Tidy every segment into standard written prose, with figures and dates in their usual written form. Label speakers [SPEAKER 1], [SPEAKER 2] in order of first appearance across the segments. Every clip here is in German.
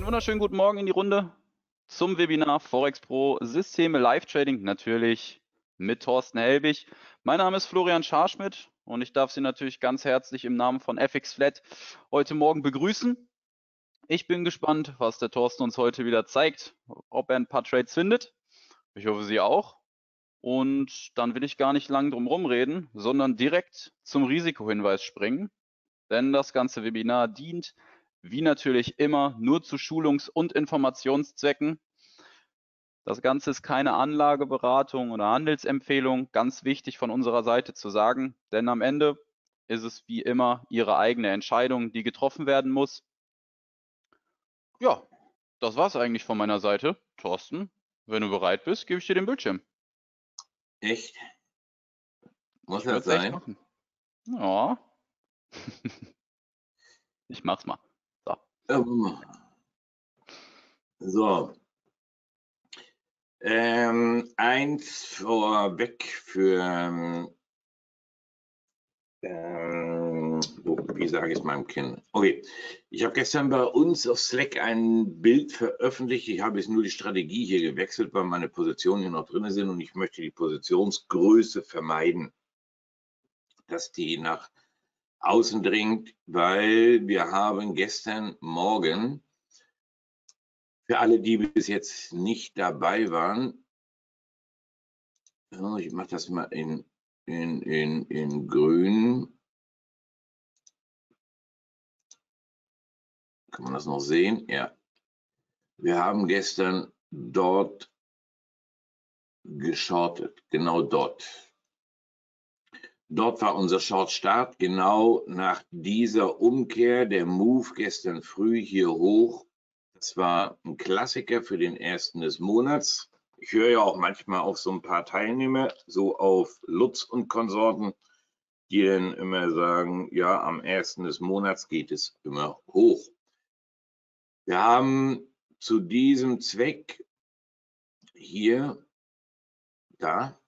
[SPEAKER 1] wunderschönen guten Morgen in die Runde zum Webinar Forex Pro Systeme Live Trading, natürlich mit Thorsten Helbig. Mein Name ist Florian Scharschmidt und ich darf Sie natürlich ganz herzlich im Namen von FX Flat heute Morgen begrüßen. Ich bin gespannt, was der Thorsten uns heute wieder zeigt, ob er ein paar Trades findet. Ich hoffe, Sie auch. Und dann will ich gar nicht lang drum rumreden, sondern direkt zum Risikohinweis springen. Denn das ganze Webinar dient, wie natürlich immer, nur zu Schulungs- und Informationszwecken. Das Ganze ist keine Anlageberatung oder Handelsempfehlung, ganz wichtig von unserer Seite zu sagen, denn am Ende ist es wie immer Ihre eigene Entscheidung, die getroffen werden muss. Ja, das war es eigentlich von meiner Seite. Thorsten, wenn du bereit bist, gebe ich dir den Bildschirm.
[SPEAKER 2] Echt? Muss
[SPEAKER 1] Ich würde
[SPEAKER 2] das
[SPEAKER 1] es echt
[SPEAKER 2] sein?
[SPEAKER 1] machen. Ja. Ich mach's mal. So.
[SPEAKER 2] So. Eins vorweg für, wie sage ich es meinem Kind? Okay, ich habe gestern bei uns auf Slack ein Bild veröffentlicht. Ich habe jetzt nur die Strategie hier gewechselt, weil meine Positionen hier noch drin sind und ich möchte die Positionsgröße vermeiden, dass die nach außen dringt, weil wir haben gestern Morgen, für alle, die bis jetzt nicht dabei waren, ich mache das mal in grün. Kann man das noch sehen? Ja. Wir haben gestern dort geschortet, genau dort. Dort war unser Short-Start, genau nach dieser Umkehr, der Move gestern früh hier hoch. Das war ein Klassiker für den ersten des Monats. Ich höre ja auch manchmal auf so ein paar Teilnehmer, so auf Lutz und Konsorten, die dann immer sagen, ja, am ersten des Monats geht es immer hoch. Wir haben zu diesem Zweck hier, da,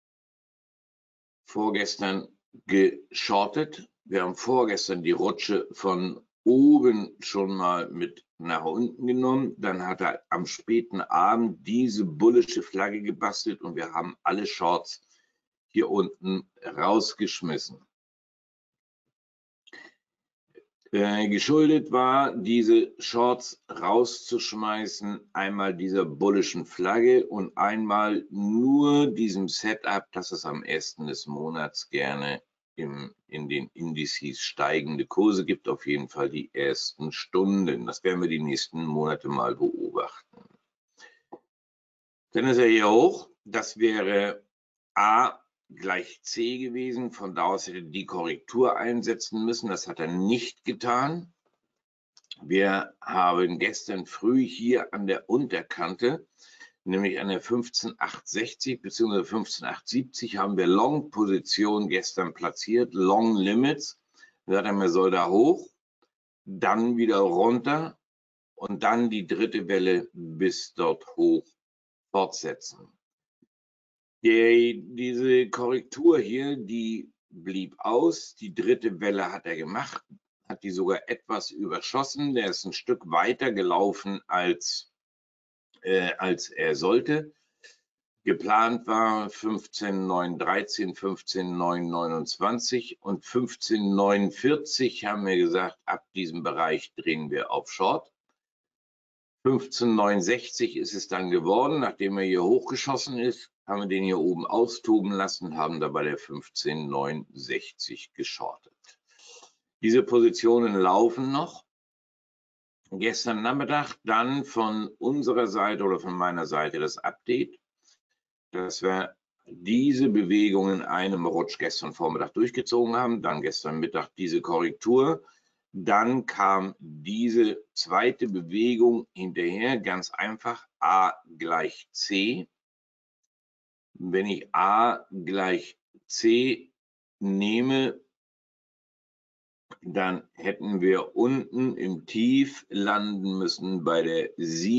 [SPEAKER 2] vorgestern geschortet. Wir haben vorgestern die Rutsche von oben schon mal mit nach unten genommen. Dann hat er am späten Abend diese bullische Flagge gebastelt und wir haben alle Shorts hier unten rausgeschmissen. Geschuldet war, diese Shorts rauszuschmeißen, einmal dieser bullischen Flagge und einmal nur diesem Setup, dass es am 1. des Monats gerne in den Indizes steigende Kurse gibt, auf jeden Fall die ersten Stunden. Das werden wir die nächsten Monate mal beobachten. Dann ist er hier hoch. Das wäre A gleich C gewesen. Von da aus hätte die Korrektur einsetzen müssen. Das hat er nicht getan. Wir haben gestern früh hier an der Unterkante, nämlich an der 15,860 bzw. 15,870, haben wir Long-Position gestern platziert, Long Limits. Da hat er mir, soll da hoch, dann wieder runter und dann die dritte Welle bis dort hoch fortsetzen. Diese Korrektur hier, die blieb aus. Die dritte Welle hat er gemacht, hat die sogar etwas überschossen. Der ist ein Stück weiter gelaufen, als er sollte. Geplant war 15,913, 15,929 und 15,940 haben wir gesagt, ab diesem Bereich drehen wir auf Short. 15,960 ist es dann geworden, nachdem er hier hochgeschossen ist, haben wir den hier oben austoben lassen, haben dabei der 15,960 geschortet. Diese Positionen laufen noch. Gestern Nachmittag dann von unserer Seite oder von meiner Seite das Update, dass wir diese Bewegung in einem Rutsch gestern Vormittag durchgezogen haben, dann gestern Mittag diese Korrektur. Dann kam diese zweite Bewegung hinterher, ganz einfach, A gleich C. Wenn ich A gleich C nehme, dann hätten wir unten im Tief landen müssen bei der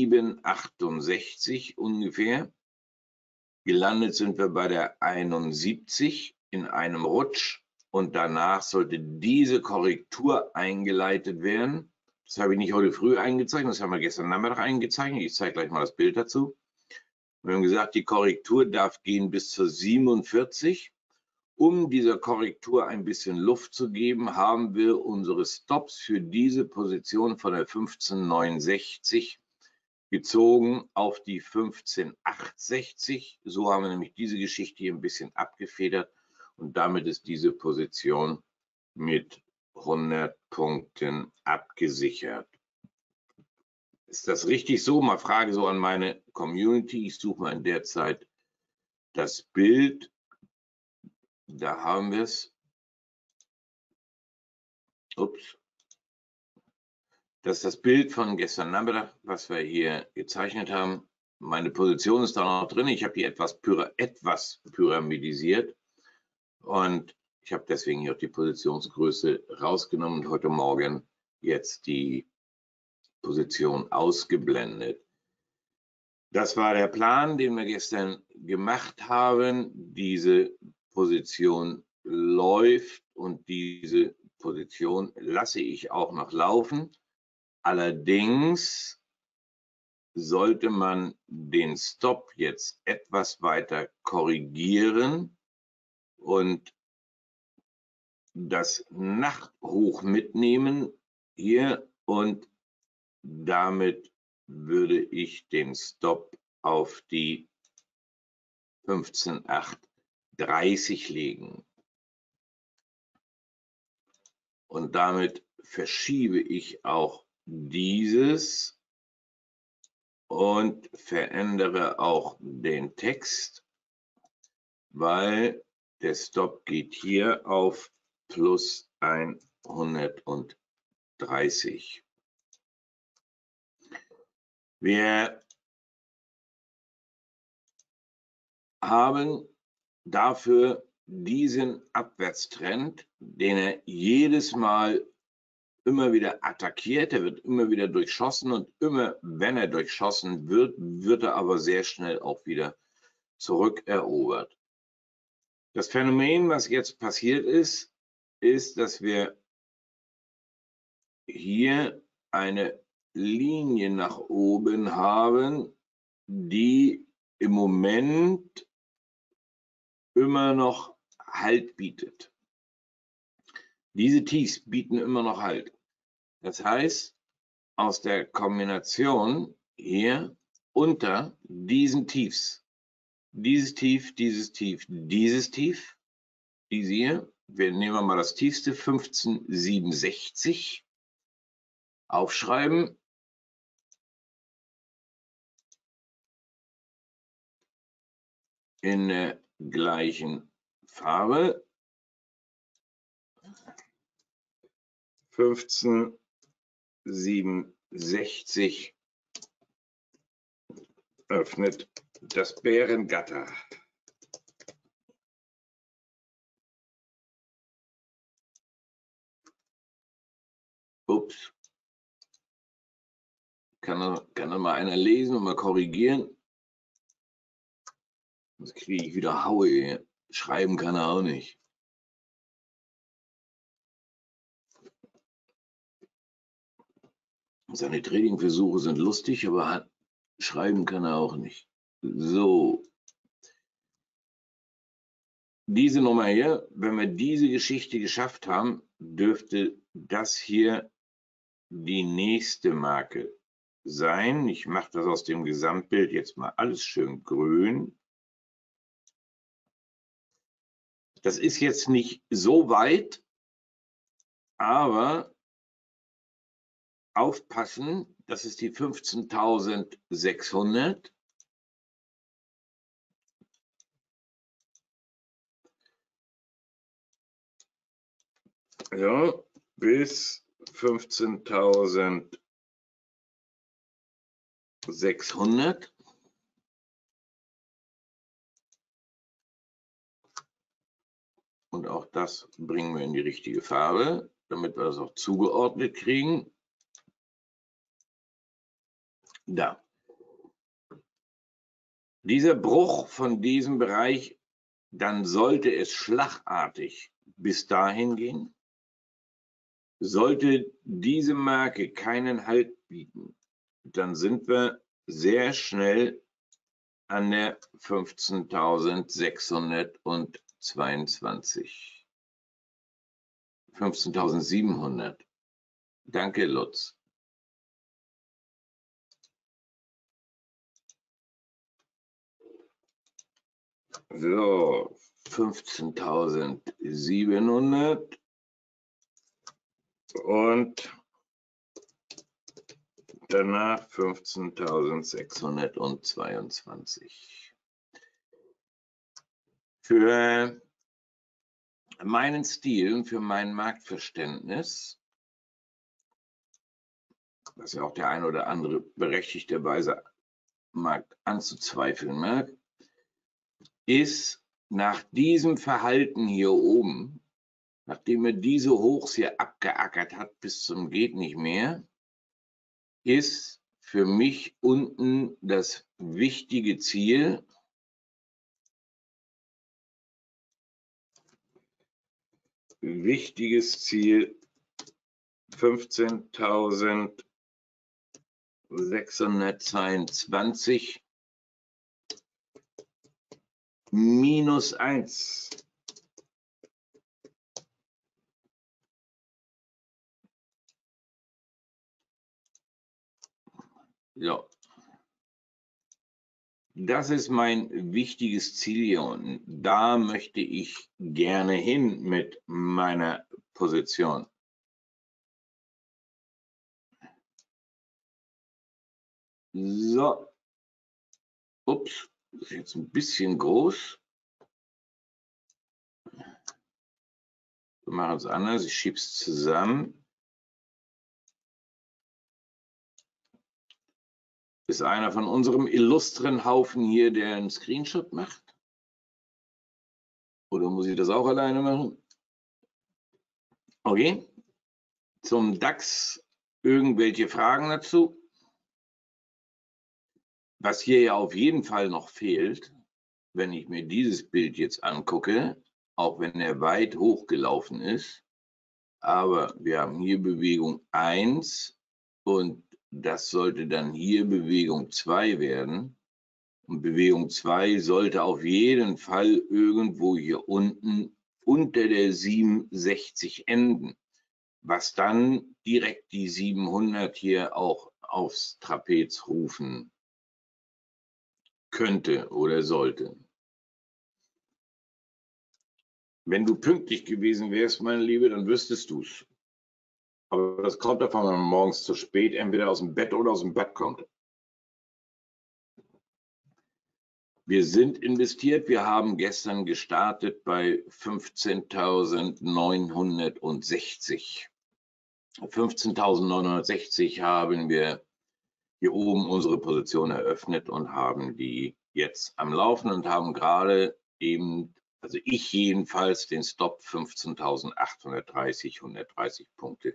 [SPEAKER 2] 7,68 ungefähr. Gelandet sind wir bei der 71 in einem Rutsch. Und danach sollte diese Korrektur eingeleitet werden Das habe ich nicht heute früh eingezeichnet, das haben wir gestern Nachmittag eingezeichnet. Ich zeige gleich mal das Bild dazu. Wir haben gesagt, die Korrektur darf gehen bis zur 47. Um dieser Korrektur ein bisschen Luft zu geben, haben wir unsere Stops für diese Position von der 15,69 gezogen auf die 15,860. So haben wir nämlich diese Geschichte hier ein bisschen abgefedert und damit ist diese Position mit 100 Punkten abgesichert. Ist das richtig so? Mal Frage so an meine Community. Ich suche mal in der Zeit das Bild. Da haben wir es. Ups. Das ist das Bild von gestern Nachmittag, was wir hier gezeichnet haben. Meine Position ist da noch drin. Ich habe die etwas pyramidisiert und ich habe deswegen hier auch die Positionsgröße rausgenommen und heute Morgen jetzt die Position ausgeblendet. Das war der Plan, den wir gestern gemacht haben. Diese Position läuft und diese Position lasse ich auch noch laufen. Allerdings sollte man den Stop jetzt etwas weiter korrigieren und das Nachthoch mitnehmen hier und damit würde ich den Stop auf die 15,830 legen. Und damit verschiebe ich auch dieses und verändere auch den Text, weil der Stop geht hier auf plus 130. Wir haben dafür diesen Abwärtstrend, den er jedes Mal immer wieder attackiert, er wird immer wieder durchschossen und immer wenn er durchschossen wird, wird er aber sehr schnell auch wieder zurückerobert. Das Phänomen, was jetzt passiert ist, ist, dass wir hier eine Linie nach oben haben, die im Moment immer noch Halt bietet. Diese Tiefs bieten immer noch Halt. Das heißt, aus der Kombination hier unter diesen Tiefs, dieses Tief, dieses Tief, dieses Tief, diese hier, wir nehmen mal das tiefste 1567, aufschreiben. In der gleichen Farbe. 1567 öffnet das Bärengatter. Ups. Kann da mal einer lesen und mal korrigieren? Sonst kriege ich wieder Haue hier. Schreiben kann er auch nicht. Seine Trading-Versuche sind lustig, aber schreiben kann er auch nicht. So. Diese Nummer hier, wenn wir diese Geschichte geschafft haben, dürfte das hier die nächste Marke sein. Ich mache das aus dem Gesamtbild jetzt mal alles schön grün. Das ist jetzt nicht so weit, aber aufpassen, das ist die 15.600. Ja, bis 15.600. Und auch das bringen wir in die richtige Farbe, damit wir das auch zugeordnet kriegen. Da. Dieser Bruch von diesem Bereich, dann sollte es schlagartig bis dahin gehen. Sollte diese Marke keinen Halt bieten, dann sind wir sehr schnell an der 15.622. 15.700. Danke, Lutz. So, 15.700 und danach 15.622. Für meinen Stil und für mein Marktverständnis, was ja auch der ein oder andere berechtigterweise anzuzweifeln mag, ist nach diesem Verhalten hier oben, nachdem er diese Hochs hier abgeackert hat bis zum geht nicht mehr, ist für mich unten das wichtige Ziel, wichtiges Ziel 15.622 minus 1. Ja. Das ist mein wichtiges Ziel hier unten. Da möchte ich gerne hin mit meiner Position. So. Ups, das ist jetzt ein bisschen groß. Wir machen es anders. Ich schiebe es zusammen. Ist einer von unserem illustren Haufen hier, der einen Screenshot macht? Oder muss ich das auch alleine machen? Okay. Zum DAX irgendwelche Fragen dazu? Was hier ja auf jeden Fall noch fehlt, wenn ich mir dieses Bild jetzt angucke, auch wenn er weit hochgelaufen ist, aber wir haben hier Bewegung 1 und das sollte dann hier Bewegung 2 werden. Und Bewegung 2 sollte auf jeden Fall irgendwo hier unten unter der 67 enden, was dann direkt die 700 hier auch aufs Trapez rufen könnte oder sollte. Wenn du pünktlich gewesen wärst, meine Liebe, dann wüsstest du es. Aber das kommt davon, wenn man morgens zu spät entweder aus dem Bett oder aus dem Bett kommt. Wir sind investiert. Wir haben gestern gestartet bei 15.960. 15.960 haben wir hier oben unsere Position eröffnet und haben die jetzt am Laufen und haben gerade eben, also ich jedenfalls, den Stop 15.830, 130 Punkte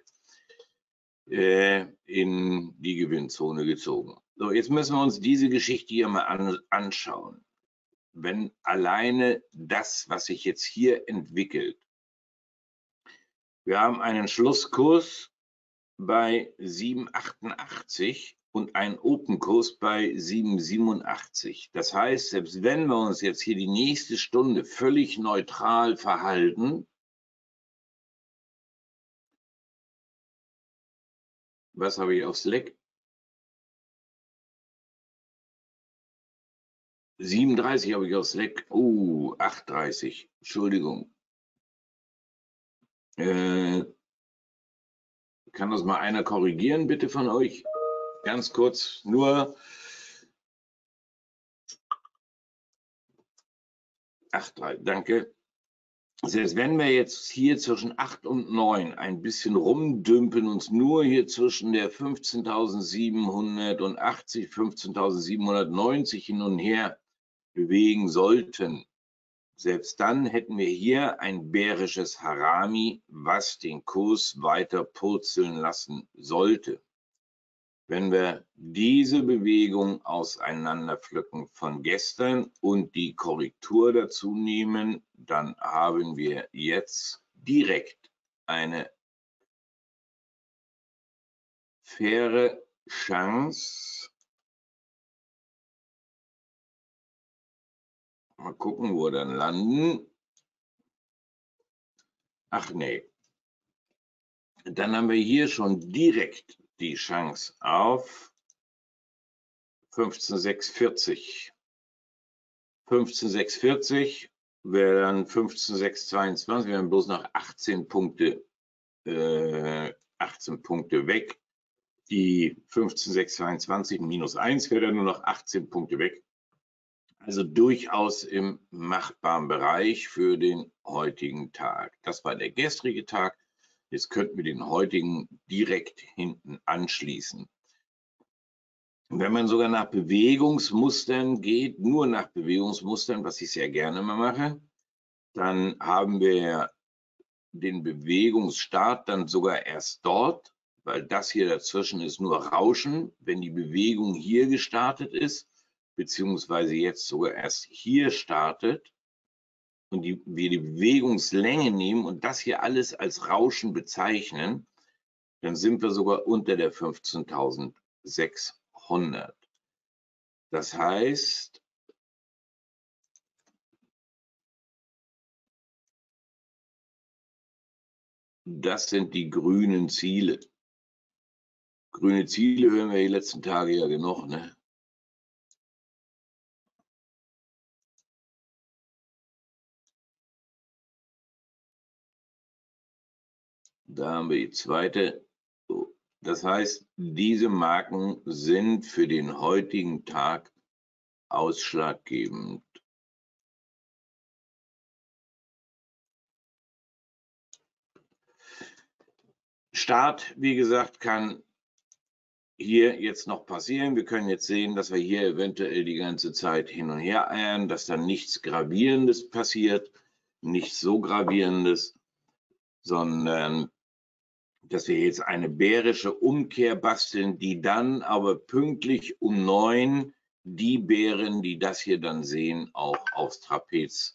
[SPEAKER 2] in die Gewinnzone gezogen. So, jetzt müssen wir uns diese Geschichte hier mal anschauen. Wenn alleine das, was sich jetzt hier entwickelt, wir haben einen Schlusskurs bei 7,88 und einen Open-Kurs bei 7,87. Das heißt, selbst wenn wir uns jetzt hier die nächste Stunde völlig neutral verhalten, was habe ich auf Slack? 37 habe ich auf Slack. 8,30. Entschuldigung. Kann das mal einer korrigieren, bitte von euch? Ganz kurz, nur 8,3, danke. Selbst wenn wir jetzt hier zwischen 8 und 9 ein bisschen rumdümpeln, uns nur hier zwischen der 15.780, 15.790 hin und her bewegen sollten, selbst dann hätten wir hier ein bärisches Harami, was den Kurs weiter purzeln lassen sollte. Wenn wir diese Bewegung auseinanderpflücken von gestern und die Korrektur dazu nehmen, dann haben wir jetzt direkt eine faire Chance. Mal gucken, wo wir dann landen. Ach nee. Dann haben wir hier schon direkt die Chance auf 15,640. 15,640 wäre dann 15,622. Wir haben bloß noch 18 Punkte weg. Die 15,622 minus 1 wäre dann nur noch 18 Punkte weg. Also durchaus im machbaren Bereich für den heutigen Tag. Das war der gestrige Tag. Jetzt könnten wir den heutigen direkt hinten anschließen. Wenn man sogar nach Bewegungsmustern geht, nur nach Bewegungsmustern, was ich sehr gerne mal mache, dann haben wir den Bewegungsstart dann sogar erst dort, weil das hier dazwischen ist nur Rauschen. Wenn die Bewegung hier gestartet ist, beziehungsweise jetzt sogar erst hier startet und wir die Bewegungslänge nehmen und das hier alles als Rauschen bezeichnen, dann sind wir sogar unter der 15.600. Das heißt, das sind die grünen Ziele. Grüne Ziele hören wir die letzten Tage ja genug, ne? Da haben wir die zweite. Das heißt, diese Marken sind für den heutigen Tag ausschlaggebend. Start, wie gesagt, kann hier jetzt noch passieren. Wir können jetzt sehen, dass wir hier eventuell die ganze Zeit hin und her eiern, dass dann nichts Gravierendes passiert, nicht so Gravierendes, sondern dass wir jetzt eine bärische Umkehr basteln, die dann aber pünktlich um 9 die Bären, die das hier dann sehen, auch aufs Trapez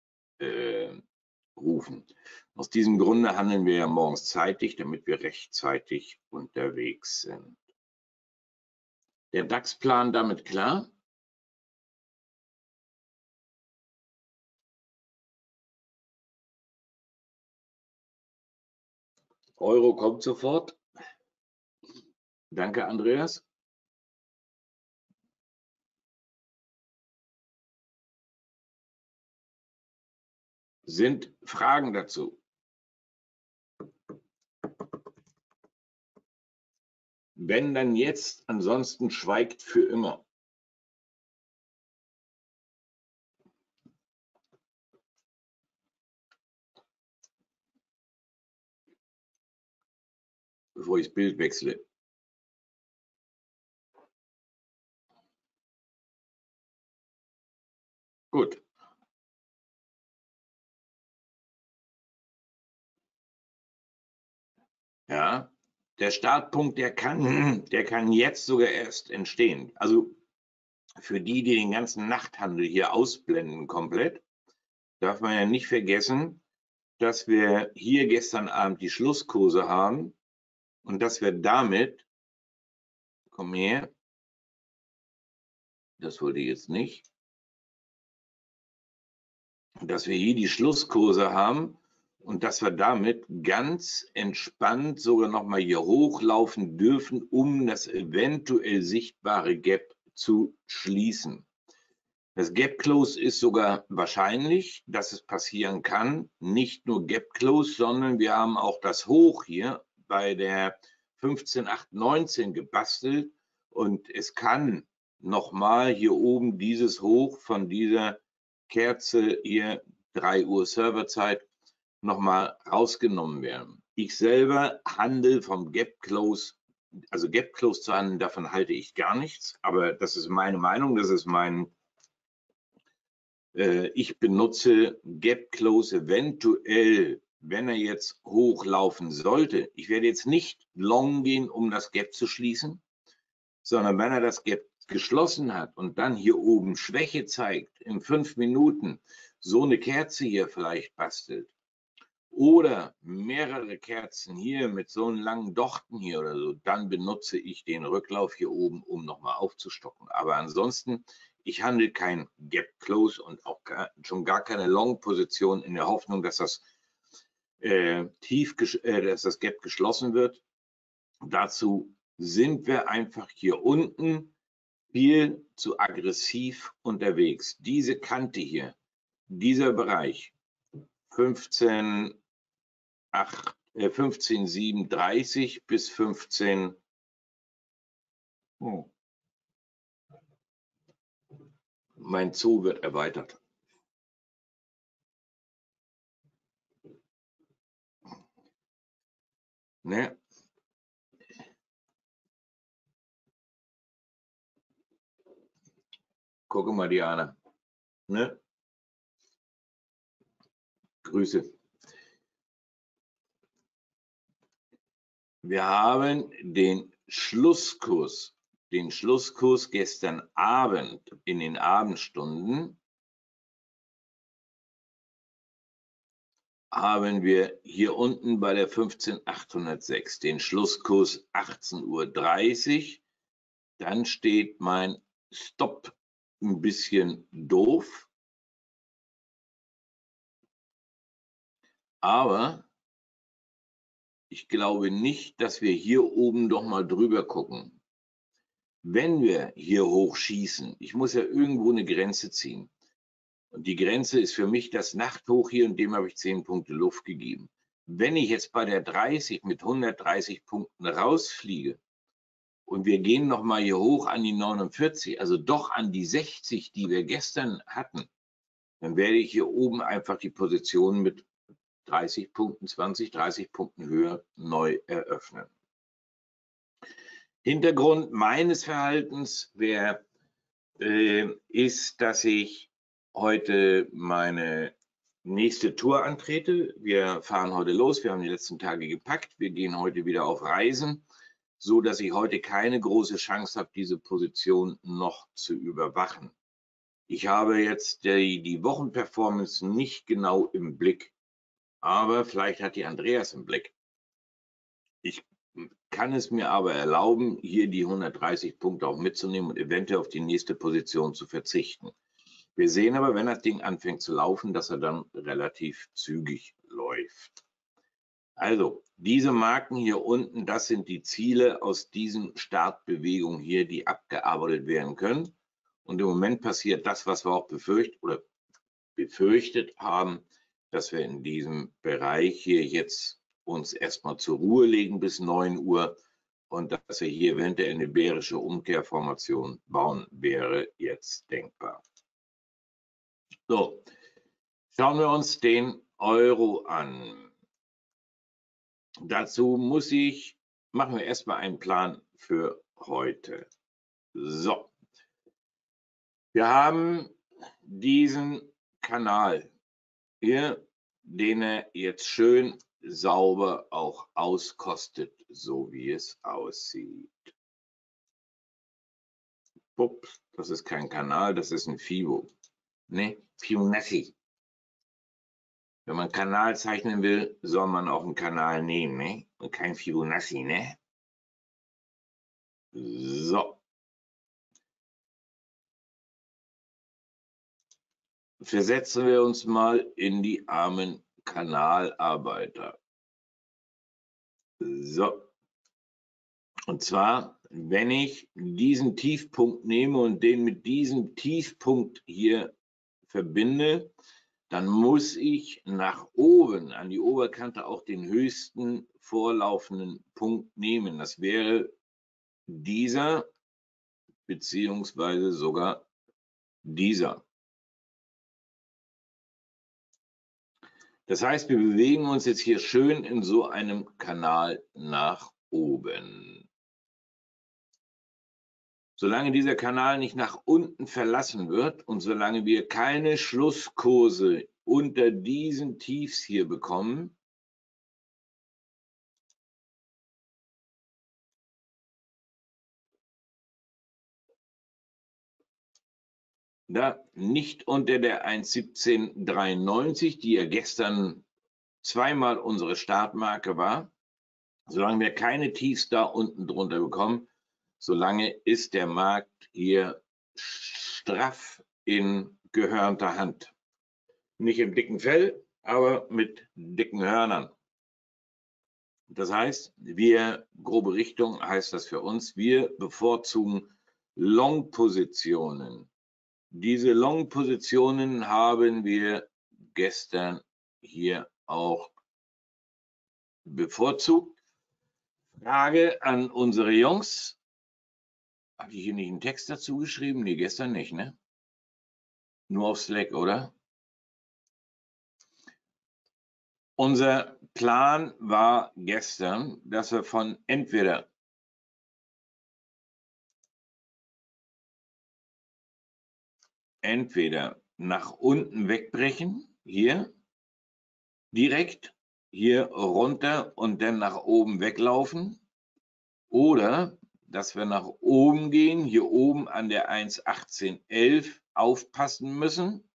[SPEAKER 2] rufen. Aus diesem Grunde handeln wir ja morgens zeitig, damit wir rechtzeitig unterwegs sind. Der DAX-Plan damit klar? Euro kommt sofort. Danke, Andreas. Sind Fragen dazu? Wenn dann jetzt, ansonsten schweigt für immer. Bevor ich das Bild wechsle. Gut. Ja, der Startpunkt, der kann jetzt sogar erst entstehen. Also für die, die den ganzen Nachthandel hier ausblenden komplett, darf man ja nicht vergessen, dass wir hier gestern Abend die Schlusskurse haben und dass wir damit, komm her, das wollte ich jetzt nicht, dass wir hier die Schlusskurse haben und dass wir damit ganz entspannt sogar noch mal hier hochlaufen dürfen, um das eventuell sichtbare Gap zu schließen. Das Gap Close ist sogar wahrscheinlich, dass es passieren kann. Nicht nur Gap Close, sondern wir haben auch das Hoch hier bei der 15,819 gebastelt und es kann nochmal hier oben dieses Hoch von dieser Kerze hier 3 Uhr Serverzeit nochmal rausgenommen werden. Ich selber handle vom Gap Close, also Gap Close zu handeln, davon halte ich gar nichts, aber das ist meine Meinung, das ist ich benutze Gap Close eventuell, wenn er jetzt hochlaufen sollte. Ich werde jetzt nicht long gehen, um das Gap zu schließen, sondern wenn er das Gap geschlossen hat und dann hier oben Schwäche zeigt, in 5 Minuten so eine Kerze hier vielleicht bastelt oder mehrere Kerzen hier mit so einen langen Dochten hier oder so, dann benutze ich den Rücklauf hier oben, um nochmal aufzustocken. Aber ansonsten, ich handle kein Gap Close und auch schon gar keine Long-Position in der Hoffnung, dass das dass das Gap geschlossen wird. Dazu sind wir einfach hier unten viel zu aggressiv unterwegs. Diese Kante hier, dieser Bereich 15,730 bis 15. Oh. Mein Zoo wird erweitert. Ne? Gucke mal, Diana. Ne? Grüße. Wir haben den Schlusskurs gestern Abend in den Abendstunden haben wir hier unten bei der 15.806 den Schlusskurs 18:30 Uhr. Dann steht mein Stop ein bisschen doof. Aber ich glaube nicht, dass wir hier oben doch mal drüber gucken. Wenn wir hier hoch schießen, ich muss ja irgendwo eine Grenze ziehen. Und die Grenze ist für mich das Nachthoch hier, und dem habe ich 10 Punkte Luft gegeben. Wenn ich jetzt bei der 30 mit 130 Punkten rausfliege und wir gehen noch mal hier hoch an die 49, also doch an die 60, die wir gestern hatten, dann werde ich hier oben einfach die Position mit 30 Punkten, 20, 30 Punkten höher neu eröffnen. Hintergrund meines Verhaltens ist, dass ich heute meine nächste Tour antrete. Wir fahren heute los. Wir haben die letzten Tage gepackt. Wir gehen heute wieder auf Reisen, so dass ich heute keine große Chance habe, diese Position noch zu überwachen. Ich habe jetzt die Wochenperformance nicht genau im Blick, aber vielleicht hat die Andreas im Blick. Ich kann es mir aber erlauben, hier die 130 Punkte auch mitzunehmen und eventuell auf die nächste Position zu verzichten. Wir sehen aber, wenn das Ding anfängt zu laufen, dass er dann relativ zügig läuft. Also, diese Marken hier unten, das sind die Ziele aus diesen Startbewegungen hier, die abgearbeitet werden können. Und im Moment passiert das, was wir auch befürchtet haben, dass wir in diesem Bereich hier jetzt uns erstmal zur Ruhe legen bis 9 Uhr und dass wir hier eventuell eine bärische Umkehrformation bauen, wäre jetzt denkbar. So, schauen wir uns den Euro an. Dazu machen wir erstmal einen Plan für heute. So, wir haben diesen Kanal hier, den er jetzt schön sauber auch auskostet, so wie es aussieht. Ups, das ist kein Kanal, das ist ein Fibo. Ne, Fibonacci. Wenn man Kanal zeichnen will, soll man auch einen Kanal nehmen, ne? Und kein Fibonacci, ne? So. Versetzen wir uns mal in die armen Kanalarbeiter. So. Und zwar, wenn ich diesen Tiefpunkt nehme und den mit diesem Tiefpunkt hier verbinde, dann muss ich nach oben an die Oberkante auch den höchsten vorlaufenden Punkt nehmen. Das wäre dieser, beziehungsweise sogar dieser. Das heißt, wir bewegen uns jetzt hier schön in so einem Kanal nach oben. Solange dieser Kanal nicht nach unten verlassen wird und solange wir keine Schlusskurse unter diesen Tiefs hier bekommen, da nicht unter der 1,1793, die ja gestern zweimal unsere Startmarke war. Solange wir keine Tiefs da unten drunter bekommen, solange ist der Markt hier straff in gehörnter Hand. Nicht im dicken Fell, aber mit dicken Hörnern. Das heißt, grobe Richtung heißt das für uns, wir bevorzugen Long-Positionen. Diese Long-Positionen haben wir gestern hier auch bevorzugt. Frage an unsere Jungs. Hatte ich hier nicht einen Text dazu geschrieben? Nee, gestern nicht, ne? Nur auf Slack, oder? Unser Plan war gestern, dass wir von entweder nach unten wegbrechen, hier, direkt hier runter und dann nach oben weglaufen, oder dass wir nach oben gehen, hier oben an der 1,1811 aufpassen müssen,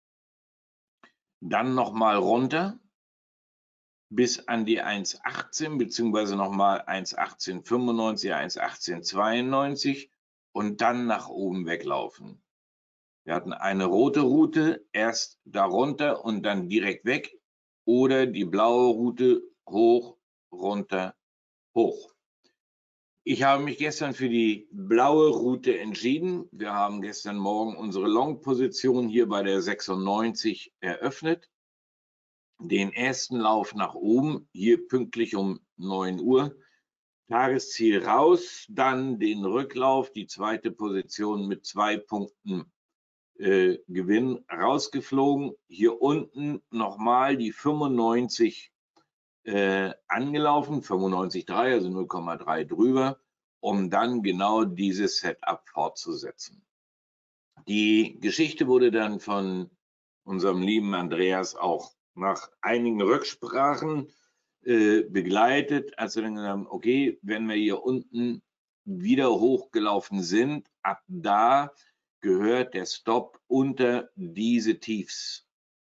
[SPEAKER 2] dann nochmal runter bis an die 1,18 beziehungsweise nochmal 1,1895, 1,1892 und dann nach oben weglaufen. Wir hatten eine rote Route, erst darunter und dann direkt weg, oder die blaue Route hoch, runter, hoch. Ich habe mich gestern für die blaue Route entschieden. Wir haben gestern Morgen unsere Long-Position hier bei der 96 eröffnet. Den ersten Lauf nach oben, hier pünktlich um 9 Uhr. Tagesziel raus, dann den Rücklauf, die zweite Position mit 2 Punkten Gewinn rausgeflogen. Hier unten nochmal die 95 angelaufen, 95,3, also 0,3 drüber, um dann genau dieses Setup fortzusetzen. Die Geschichte wurde dann von unserem lieben Andreas auch nach einigen Rücksprachen begleitet, als wir dann gesagt haben, okay, wenn wir hier unten wieder hochgelaufen sind, ab da gehört der Stop unter diese Tiefs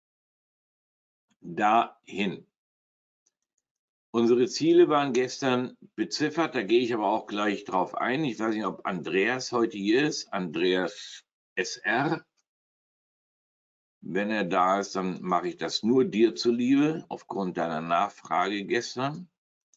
[SPEAKER 2] dahin. Unsere Ziele waren gestern beziffert, da gehe ich aber auch gleich drauf ein. Ich weiß nicht, ob Andreas heute hier ist, Andreas SR. Wenn er da ist, dann mache ich das nur dir zuliebe, aufgrund deiner Nachfrage gestern.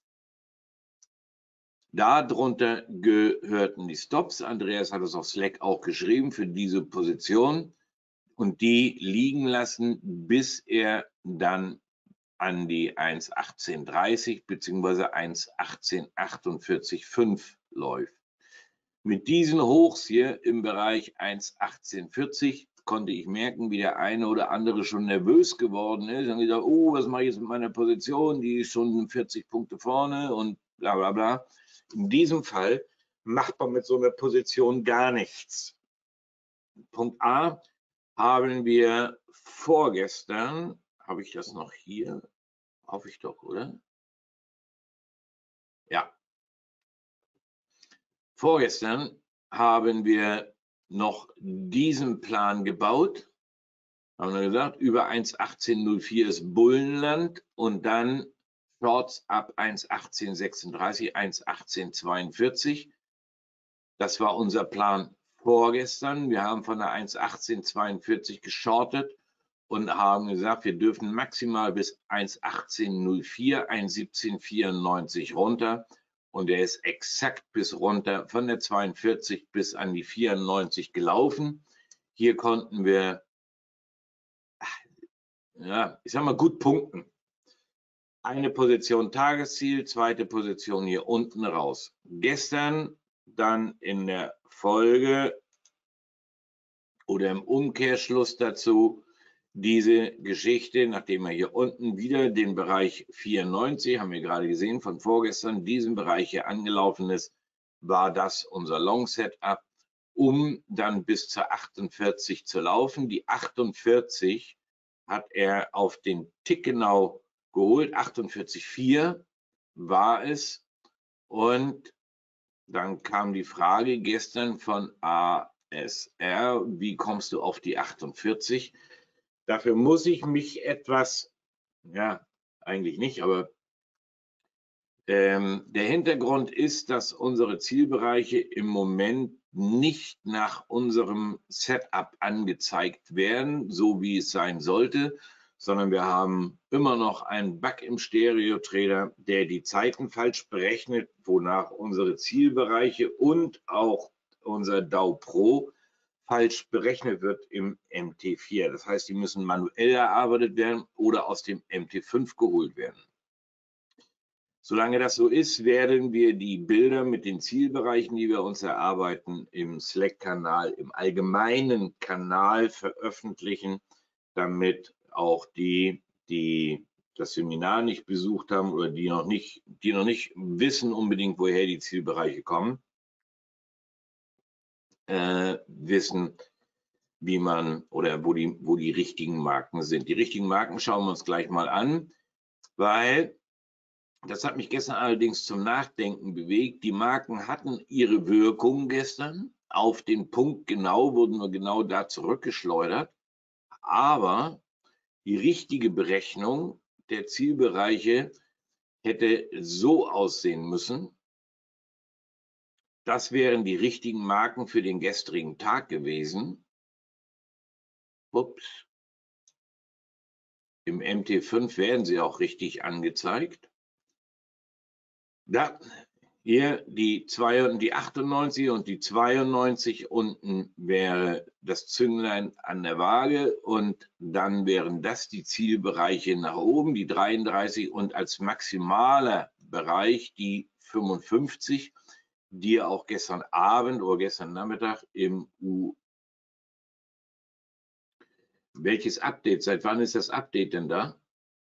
[SPEAKER 2] Darunter gehörten die Stops. Andreas hat es auf Slack auch geschrieben für diese Position. Und die liegen lassen, bis er dann an die 1,1830 bzw. 1,1848,5 läuft. Mit diesen Hochs hier im Bereich 1,1840 konnte ich merken, wie der eine oder andere schon nervös geworden ist und gesagt, oh, was mache ich jetzt mit meiner Position? Die ist schon 40 Punkte vorne und bla bla bla. In diesem Fall macht man mit so einer Position gar nichts. Punkt A, haben wir vorgestern, habe ich das noch hier? Hoffe ich doch, oder? Ja. Vorgestern haben wir noch diesen Plan gebaut. Haben wir gesagt, über 1,1804 ist Bullenland und dann Shorts ab 1,1836, 1,1842. Das war unser Plan vorgestern. Wir haben von der 1,1842 geschortet und haben gesagt, wir dürfen maximal bis 1,1804, 1,1794 runter. Und er ist exakt bis runter von der 42 bis an die 94 gelaufen. Hier konnten wir, ja, ich sag mal, gut punkten. Eine Position Tagesziel, zweite Position hier unten raus. Gestern dann in der Folge oder im Umkehrschluss dazu diese Geschichte, nachdem er hier unten wieder den Bereich 94, haben wir gerade gesehen von vorgestern, diesen Bereich hier angelaufen ist, war das unser Long Setup, um dann bis zur 48 zu laufen. Die 48 hat er auf den Tick genau geholt, 48,4 war es. Und dann kam die Frage gestern von ASR, wie kommst du auf die 48? Dafür muss ich mich etwas eigentlich nicht, aber der Hintergrund ist, dass unsere Zielbereiche im Moment nicht nach unserem Setup angezeigt werden, so wie es sein sollte, sondern wir haben immer noch einen Bug im Stereo-Trader, der die Zeiten falsch berechnet, wonach unsere Zielbereiche und auch unser DAO Pro falsch berechnet wird im MT4. Das heißt, die müssen manuell erarbeitet werden oder aus dem MT5 geholt werden. Solange das so ist, werden wir die Bilder mit den Zielbereichen, die wir uns erarbeiten, im Slack-Kanal, im allgemeinen Kanal veröffentlichen, damit auch die das Seminar nicht besucht haben oder die noch nicht wissen unbedingt, woher die Zielbereiche kommen, wissen, wie man oder wo die richtigen Marken sind. Die richtigen Marken schauen wir uns gleich mal an, weil das hat mich gestern allerdings zum Nachdenken bewegt. Die Marken hatten ihre Wirkung gestern. Auf den Punkt genau wurden wir genau da zurückgeschleudert. Aber die richtige Berechnung der Zielbereiche hätte so aussehen müssen. Das wären die richtigen Marken für den gestrigen Tag gewesen. Ups. Im MT5 werden sie auch richtig angezeigt. Da, hier die 98 und die 92 unten wäre das Zünglein an der Waage und dann wären das die Zielbereiche nach oben, die 33 und als maximaler Bereich die 55, die auch gestern Abend oder gestern Nachmittag im Welches Update? Seit wann ist das Update denn da?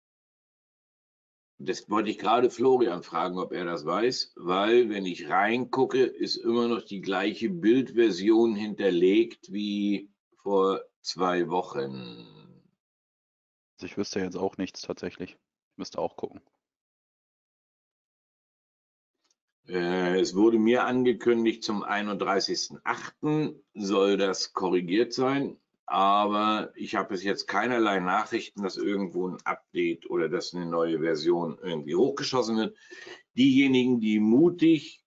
[SPEAKER 2] Das wollte ich gerade Florian fragen, ob er das weiß, weil wenn ich reingucke, ist immer noch die gleiche Bildversion hinterlegt wie vor 2 Wochen.
[SPEAKER 1] Also ich wüsste jetzt auch nichts tatsächlich. Ich müsste auch gucken.
[SPEAKER 2] Es wurde mir angekündigt, zum 31.08. soll das korrigiert sein, aber ich habe bis jetzt keinerlei Nachrichten, dass irgendwo ein Update oder dass eine neue Version irgendwie hochgeschossen wird. Diejenigen, die mutig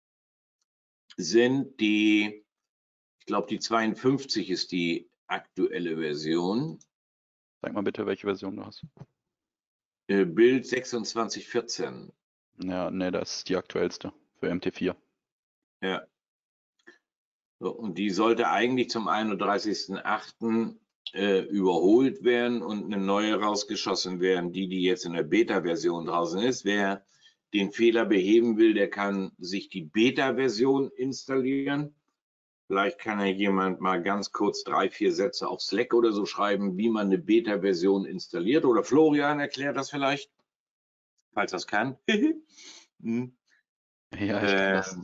[SPEAKER 2] sind, ich glaube, die 52 ist die aktuelle Version.
[SPEAKER 1] Sag mal bitte, welche Version du hast.
[SPEAKER 2] Bild 2614.
[SPEAKER 1] Ja, nee, das ist die aktuellste für MT4.
[SPEAKER 2] Ja. So, und die sollte eigentlich zum 31.08. Überholt werden und eine neue rausgeschossen werden, die jetzt in der Beta-Version draußen ist. Wer den Fehler beheben will, der kann sich die Beta-Version installieren. Vielleicht kann ja jemand mal ganz kurz 3, 4 Sätze auf Slack oder so schreiben, wie man eine Beta-Version installiert. Oder Florian erklärt das vielleicht, falls das kann. Hm.
[SPEAKER 1] Ja, ich kann das.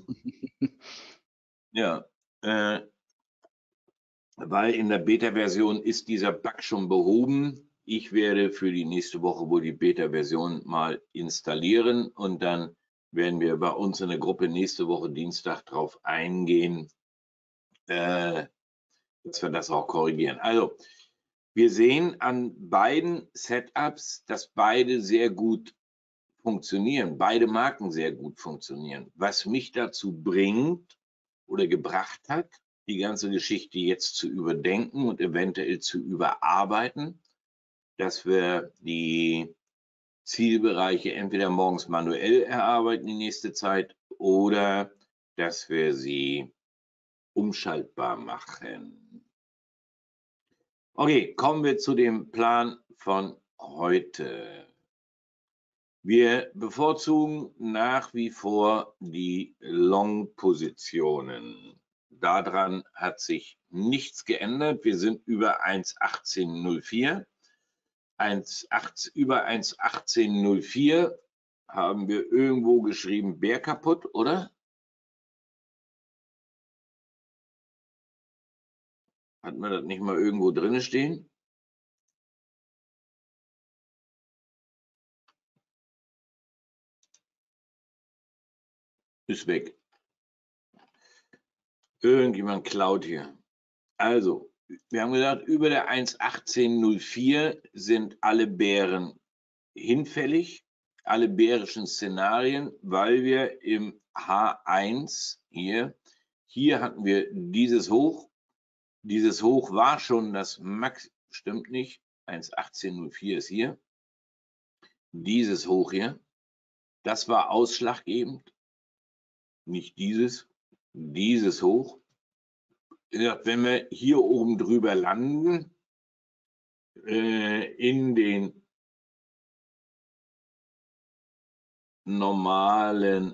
[SPEAKER 2] Ja, weil in der Beta-Version ist dieser Bug schon behoben. Ich werde für die nächste Woche wohl die Beta-Version mal installieren und dann werden wir bei uns in der Gruppe nächste Woche Dienstag drauf eingehen, dass wir das auch korrigieren. Also, wir sehen an beiden Setups, dass beide sehr gut funktionieren, beide Marken sehr gut funktionieren. Was mich dazu bringt oder gebracht hat, die ganze Geschichte jetzt zu überdenken und eventuell zu überarbeiten, dass wir die Zielbereiche entweder morgens manuell erarbeiten die nächste Zeit oder dass wir sie umschaltbar machen. Okay, kommen wir zu dem Plan von heute. Wir bevorzugen nach wie vor die Long-Positionen. Daran hat sich nichts geändert. Wir sind über 1,1804. Über 1,1804 haben wir irgendwo geschrieben, Bär kaputt, oder? Hat man das nicht mal irgendwo drin stehen? Ist weg. Irgendjemand klaut hier. Also, wir haben gesagt, über der 1,1804 sind alle Bären hinfällig, alle bärischen Szenarien, weil wir im H1 hier hatten wir dieses Hoch. Dieses Hoch war schon das Max, stimmt nicht, 1,1804 ist hier. Dieses Hoch hier, das war ausschlaggebend. Nicht dieses Hoch. Wenn wir hier oben drüber landen, in den normalen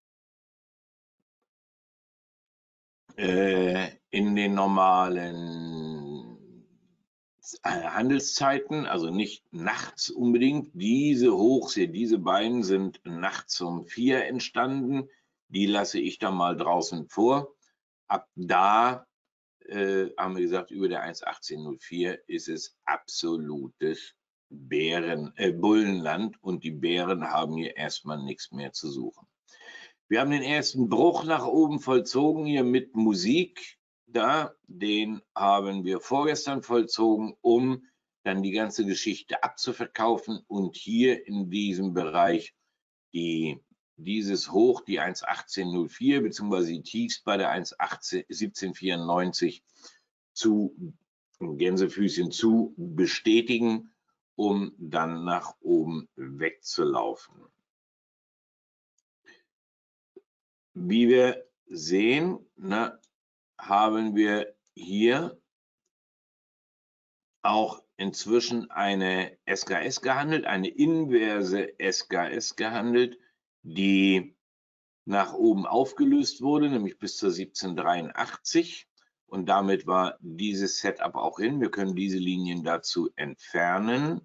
[SPEAKER 2] Handelszeiten, also nicht nachts unbedingt. Diese Hochs hier, diese beiden sind nachts um 4 entstanden. Die lasse ich dann mal draußen vor. Ab da haben wir gesagt, über der 1,1804 ist es absolutes Bullenland und die Bären haben hier erstmal nichts mehr zu suchen. Wir haben den ersten Bruch nach oben vollzogen hier mit Musik. Den haben wir vorgestern vollzogen, um dann die ganze Geschichte abzuverkaufen und hier in diesem Bereich dieses Hoch, die 1,1804 bzw. die Tiefs bei der 1,1794 zu Gänsefüßchen zu bestätigen, um dann nach oben wegzulaufen. Wie wir sehen, haben wir hier auch inzwischen eine SKS gehandelt, eine inverse SKS gehandelt, die nach oben aufgelöst wurde, nämlich bis zur 1783. Und damit war dieses Setup auch hin. Wir können diese Linien dazu entfernen.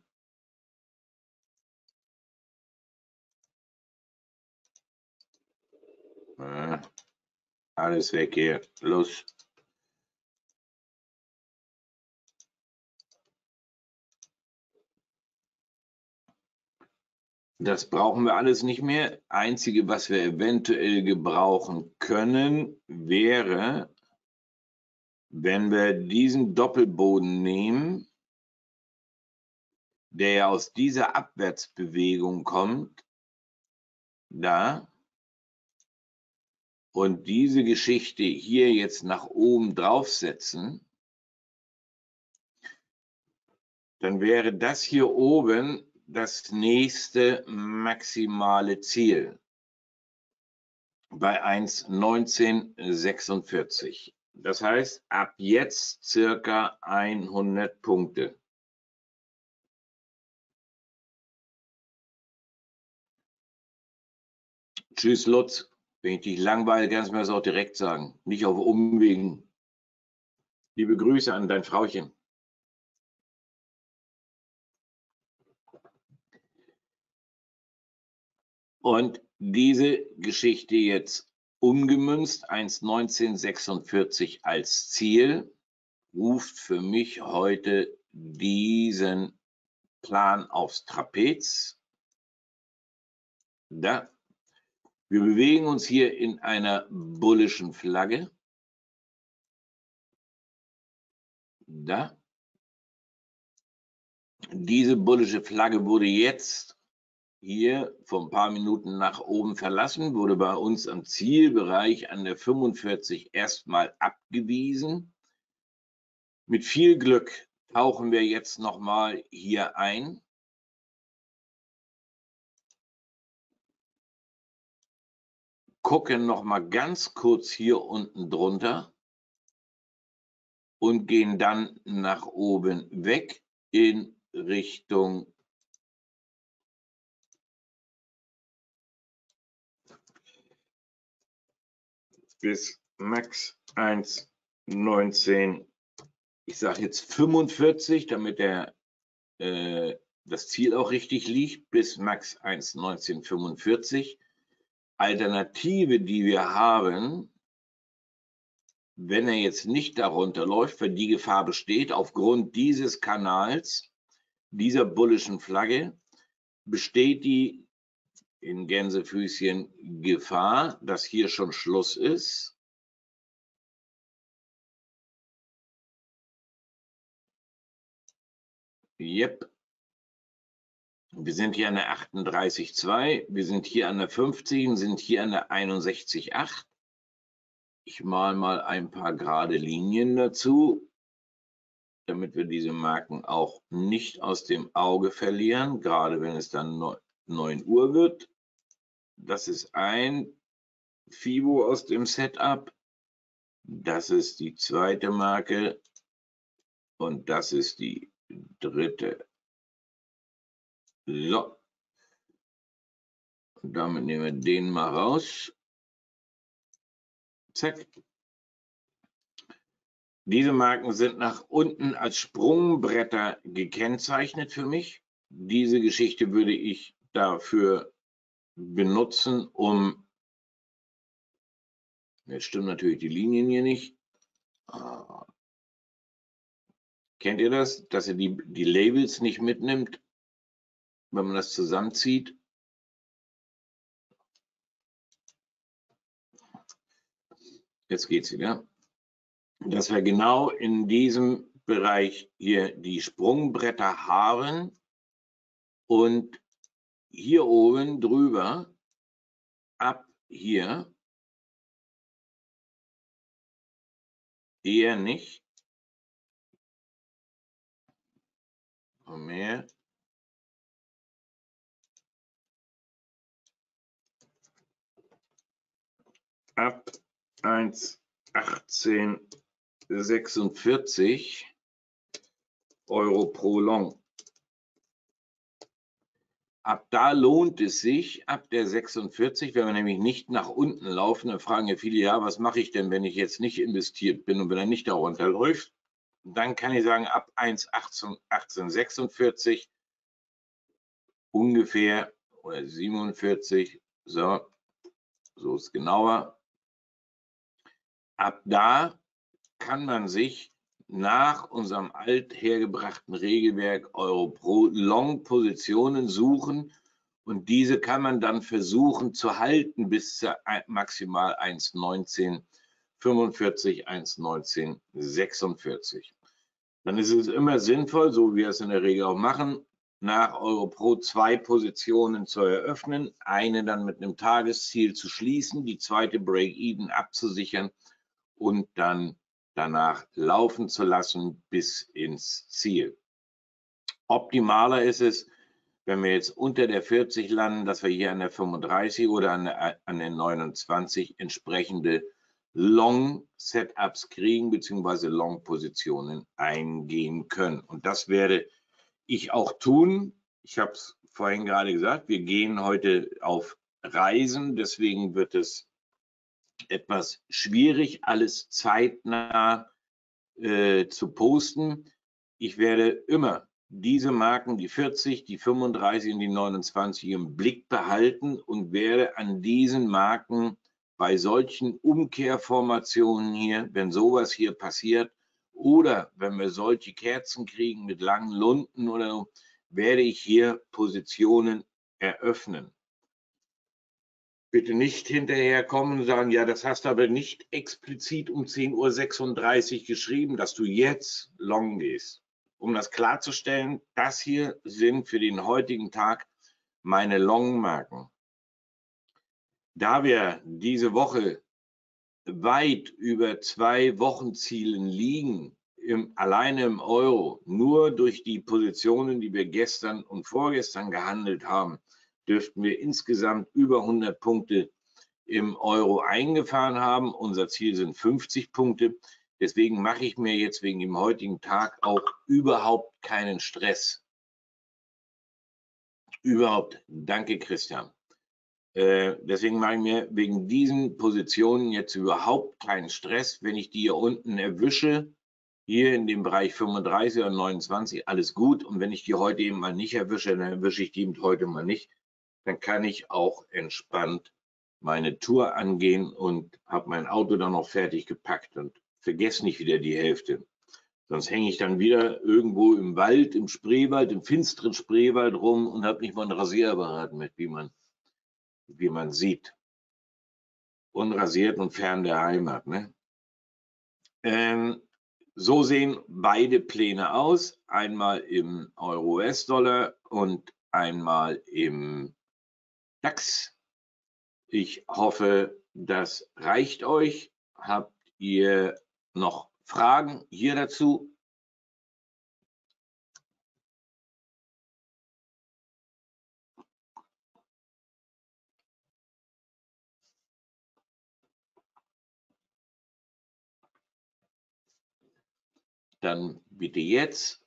[SPEAKER 2] Alles weg hier. Los. Das brauchen wir alles nicht mehr. Einzige, was wir eventuell gebrauchen können, wäre, wenn wir diesen Doppelboden nehmen, der ja aus dieser Abwärtsbewegung kommt, da, und diese Geschichte hier jetzt nach oben draufsetzen, dann wäre das hier oben das nächste maximale Ziel bei 1,1946. Das heißt, ab jetzt circa 100 Punkte. Tschüss, Lutz. Wenn ich dich langweile, kannst du mir das auch direkt sagen. Nicht auf Umwegen. Liebe Grüße an dein Frauchen. Und diese Geschichte jetzt umgemünzt, 1,1946 als Ziel, ruft für mich heute diesen Plan aufs Trapez. Da. Wir bewegen uns hier in einer bullischen Flagge. Da. Diese bullische Flagge wurde jetzt hier vor ein paar Minuten nach oben verlassen, wurde bei uns am Zielbereich an der 45 erstmal abgewiesen. Mit viel Glück tauchen wir jetzt nochmal hier ein. Gucken nochmal ganz kurz hier unten drunter und gehen dann nach oben weg in Richtung bis Max 1,19, ich sage jetzt 45, damit das Ziel auch richtig liegt, bis Max 1,1945. Alternative, die wir haben, wenn er jetzt nicht darunter läuft, weil die Gefahr besteht, aufgrund dieses Kanals, dieser bullischen Flagge, besteht die in Gänsefüßchen Gefahr, dass hier schon Schluss ist. Yep. Wir sind hier an der 38,2, wir sind hier an der 50 und sind hier an der 61,8. Ich male mal ein paar gerade Linien dazu, damit wir diese Marken auch nicht aus dem Auge verlieren, gerade wenn es dann 9 Uhr wird. Das ist ein Fibo aus dem Setup. Das ist die zweite Marke und das ist die dritte. So. Und damit nehmen wir den mal raus. Zack. Diese Marken sind nach unten als Sprungbretter gekennzeichnet für mich. Diese Geschichte würde ich dafür benutzen, um, jetzt stimmen natürlich die Linien hier nicht. Kennt ihr das, dass ihr die Labels nicht mitnimmt, wenn man das zusammenzieht? Jetzt geht's wieder. Dass wir genau in diesem Bereich hier die Sprungbretter haben und hier oben drüber ab hier eher nicht. Mehr. Ab 1,1846 Euro pro Long. Ab da lohnt es sich, ab der 46, wenn wir nämlich nicht nach unten laufen, dann fragen ja viele, ja, was mache ich denn, wenn ich jetzt nicht investiert bin und wenn er nicht darunter läuft? Dann kann ich sagen, ab 1,1846 ungefähr oder 47, so ist genauer. Ab da kann man sich nach unserem althergebrachten Regelwerk Euro pro Long Positionen suchen und diese kann man dann versuchen zu halten bis zu maximal 1,1945, 1,1946. Dann ist es immer sinnvoll, so wie wir es in der Regel auch machen, nach Euro pro 2 Positionen zu eröffnen, eine dann mit einem Tagesziel zu schließen, die zweite Break-Even abzusichern und dann danach laufen zu lassen bis ins Ziel. Optimaler ist es, wenn wir jetzt unter der 40 landen, dass wir hier an der 35 oder an der 29 entsprechende Long-Setups kriegen, beziehungsweise Long-Positionen eingehen können. Und das werde ich auch tun. Ich habe es vorhin gerade gesagt, wir gehen heute auf Reisen, deswegen wird es etwas schwierig, alles zeitnah zu posten. Ich werde immer diese Marken, die 40, die 35 und die 29 im Blick behalten und werde an diesen Marken bei solchen Umkehrformationen hier, wenn sowas hier passiert oder wenn wir solche Kerzen kriegen mit langen Lunden oder so, werde ich hier Positionen eröffnen. Bitte nicht hinterherkommen und sagen, ja, das hast du aber nicht explizit um 10:36 Uhr geschrieben, dass du jetzt long gehst. Um das klarzustellen, das hier sind für den heutigen Tag meine Long-Marken. Da wir diese Woche weit über 2 Wochenzielen liegen, alleine im Euro, nur durch die Positionen, die wir gestern und vorgestern gehandelt haben, dürften wir insgesamt über 100 Punkte im Euro eingefahren haben. Unser Ziel sind 50 Punkte. Deswegen mache ich mir jetzt wegen dem heutigen Tag auch überhaupt keinen Stress. Überhaupt. Danke, Christian. Deswegen mache ich mir wegen diesen Positionen jetzt überhaupt keinen Stress. Wenn ich die hier unten erwische, hier in dem Bereich 35 oder 29, alles gut. Und wenn ich die heute eben mal nicht erwische, dann erwische ich die eben heute mal nicht. Dann kann ich auch entspannt meine Tour angehen und habe mein Auto dann noch fertig gepackt und vergesse nicht wieder die Hälfte. Sonst hänge ich dann wieder irgendwo im Wald, im Spreewald, im finsteren Spreewald rum und habe nicht mal einen Rasierapparat mit, wie man sieht. Unrasiert und fern der Heimat. Ne? So sehen beide Pläne aus. Einmal im Euro-US-Dollar und einmal im DAX. Ich hoffe, das reicht euch. Habt ihr noch Fragen hier dazu? Dann bitte jetzt.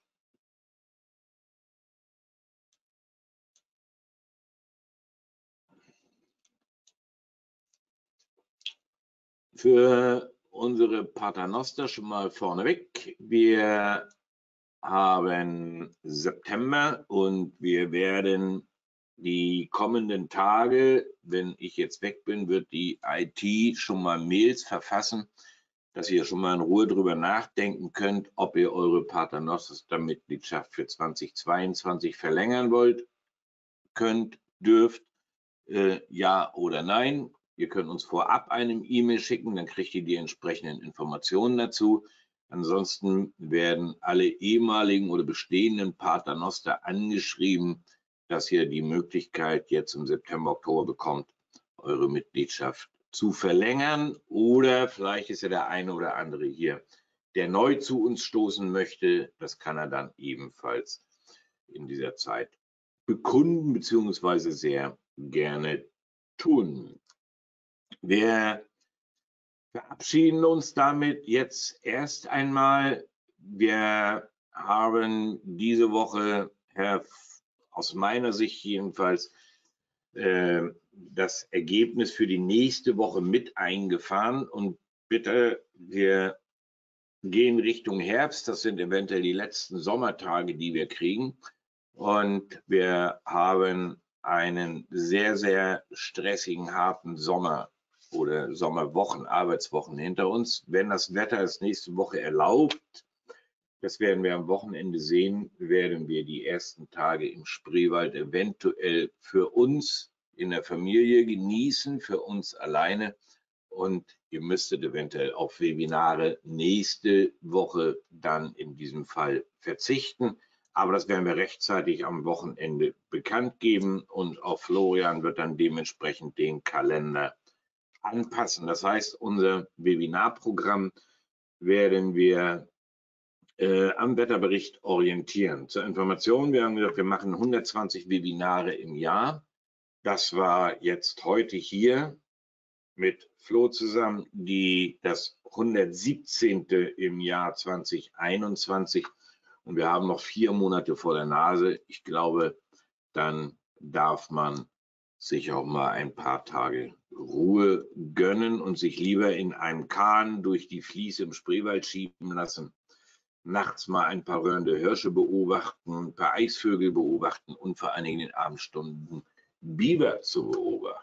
[SPEAKER 2] Für unsere Paternoster schon mal vorneweg. Wir haben September und wir werden die kommenden Tage, wenn ich jetzt weg bin, wird die IT schon mal Mails verfassen, dass ihr schon mal in Ruhe drüber nachdenken könnt, ob ihr eure Paternoster-Mitgliedschaft für 2022 verlängern wollt, könnt, dürft, ja oder nein. Ihr könnt uns vorab eine E-Mail schicken, dann kriegt ihr die entsprechenden Informationen dazu. Ansonsten werden alle ehemaligen oder bestehenden Paternoster angeschrieben, dass ihr die Möglichkeit jetzt im September, Oktober bekommt, eure Mitgliedschaft zu verlängern. Oder vielleicht ist ja der eine oder andere hier, der neu zu uns stoßen möchte. Das kann er dann ebenfalls in dieser Zeit bekunden bzw. sehr gerne tun. Wir verabschieden uns damit jetzt erst einmal. Wir haben diese Woche, aus meiner Sicht jedenfalls, das Ergebnis für die nächste Woche mit eingefahren. Und bitte, wir gehen Richtung Herbst. Das sind eventuell die letzten Sommertage, die wir kriegen. Und wir haben einen sehr, sehr stressigen, harten Sommer oder Sommerwochen, Arbeitswochen hinter uns. Wenn das Wetter es nächste Woche erlaubt, das werden wir am Wochenende sehen, werden wir die ersten Tage im Spreewald eventuell für uns in der Familie genießen, für uns alleine. Und ihr müsstet eventuell auf Webinare nächste Woche dann in diesem Fall verzichten. Aber das werden wir rechtzeitig am Wochenende bekannt geben und auch Florian wird dann dementsprechend den Kalender anpassen. Das heißt, unser Webinarprogramm werden wir am Wetterbericht orientieren. Zur Information, wir haben gesagt, wir machen 120 Webinare im Jahr. Das war jetzt heute hier mit Flo zusammen, das 117. im Jahr 2021. Und wir haben noch 4 Monate vor der Nase. Ich glaube, dann darf man sich auch mal ein paar Tage Ruhe gönnen und sich lieber in einem Kahn durch die Fließe im Spreewald schieben lassen. Nachts mal ein paar röhrende Hirsche beobachten, ein paar Eisvögel beobachten und vor allen Dingen in den Abendstunden Biber zu beobachten.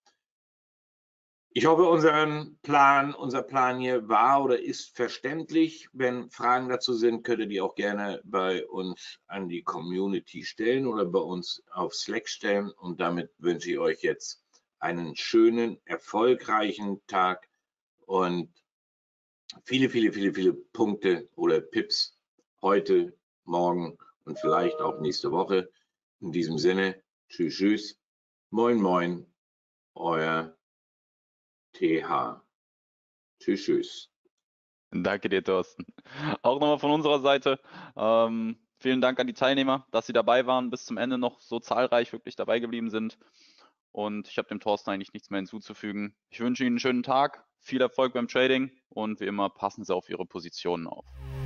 [SPEAKER 2] Ich hoffe, unser Plan hier war oder ist verständlich. Wenn Fragen dazu sind, könnt ihr die auch gerne bei uns an die Community stellen oder bei uns auf Slack stellen. Und damit wünsche ich euch jetzt einen schönen, erfolgreichen Tag und viele, viele, viele, viele Punkte oder Tipps heute, morgen und vielleicht auch nächste Woche. In diesem Sinne, tschüss, tschüss, moin, moin, euer TH. Tschüss, tschüss.
[SPEAKER 1] Danke dir, Thorsten. Auch nochmal von unserer Seite. Vielen Dank an die Teilnehmer, dass sie dabei waren, bis zum Ende noch so zahlreich wirklich dabei geblieben sind. Und ich habe dem Thorsten eigentlich nichts mehr hinzuzufügen. Ich wünsche Ihnen einen schönen Tag, viel Erfolg beim Trading und wie immer passen Sie auf Ihre Positionen auf.